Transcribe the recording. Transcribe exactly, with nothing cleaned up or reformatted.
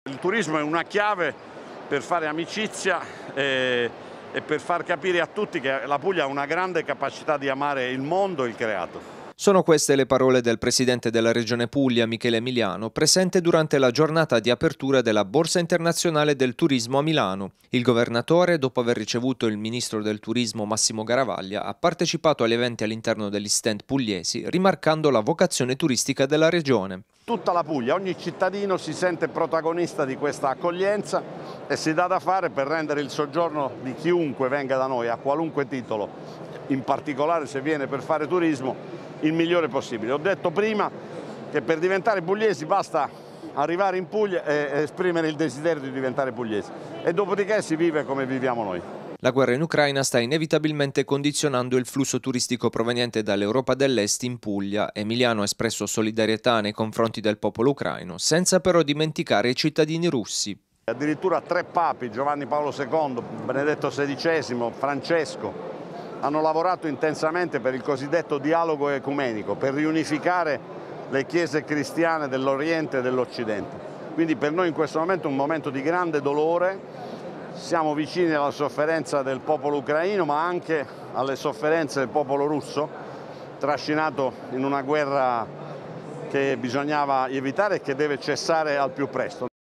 Il turismo è una chiave per fare amicizia e, e per far capire a tutti che la Puglia ha una grande capacità di amare il mondo e il creato. Sono queste le parole del presidente della Regione Puglia, Michele Emiliano, presente durante la giornata di apertura della Borsa Internazionale del Turismo a Milano. Il governatore, dopo aver ricevuto il ministro del Turismo Massimo Garavaglia, ha partecipato agli eventi all'interno degli stand pugliesi, rimarcando la vocazione turistica della regione. Tutta la Puglia, ogni cittadino si sente protagonista di questa accoglienza e si dà da fare per rendere il soggiorno di chiunque venga da noi, a qualunque titolo, in particolare se viene per fare turismo, il migliore possibile. Ho detto prima che per diventare pugliesi basta arrivare in Puglia e esprimere il desiderio di diventare pugliesi e dopodiché si vive come viviamo noi. La guerra in Ucraina sta inevitabilmente condizionando il flusso turistico proveniente dall'Europa dell'Est in Puglia. Emiliano ha espresso solidarietà nei confronti del popolo ucraino, senza però dimenticare i cittadini russi. Addirittura tre papi, Giovanni Paolo secondo, Benedetto sedicesimo, Francesco, hanno lavorato intensamente per il cosiddetto dialogo ecumenico, per riunificare le chiese cristiane dell'Oriente e dell'Occidente. Quindi per noi in questo momento è un momento di grande dolore, siamo vicini alla sofferenza del popolo ucraino ma anche alle sofferenze del popolo russo, trascinato in una guerra che bisognava evitare e che deve cessare al più presto.